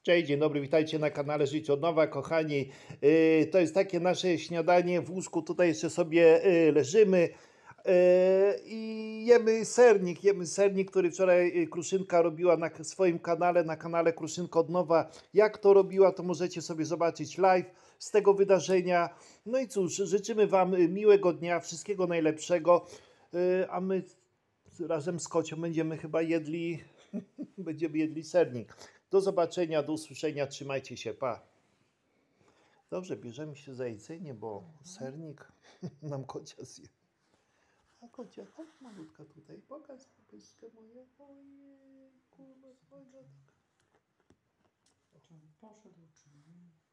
Cześć, dzień dobry, witajcie na kanale Życie od Nowa, kochani. To jest takie nasze śniadanie. W łóżku tutaj jeszcze sobie leżymy i jemy sernik, który wczoraj Kruszynka robiła na swoim kanale, na kanale Kruszynka od Nowa. Jak to robiła, to możecie sobie zobaczyć live z tego wydarzenia. No i cóż, życzymy Wam miłego dnia, wszystkiego najlepszego, a my razem z Kocią będziemy chyba jedli, będziemy jedli sernik. Do zobaczenia, do usłyszenia, trzymajcie się, pa. Dobrze, bierzemy się za jedzenie, bo sernik nam Kocia zje. A Kocia, chodź malutka tutaj, pokaż pyszkę moje. Ojej, kurwa, fajna taka. Poszedł czy nie?